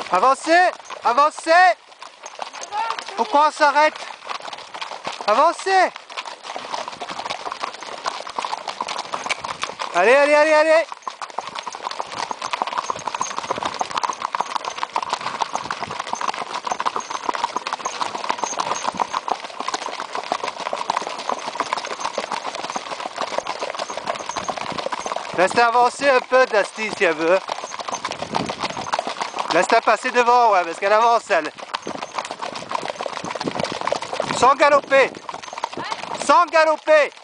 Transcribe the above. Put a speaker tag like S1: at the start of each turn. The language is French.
S1: Avancez! Avancez! Pourquoi on s'arrête? Avancez! Allez, allez, allez, allez! Laisse-la avancer un peu, Dusty, si elle veut. Laisse-la passer devant, ouais, parce qu'elle avance, elle. Sans galoper. Sans galoper.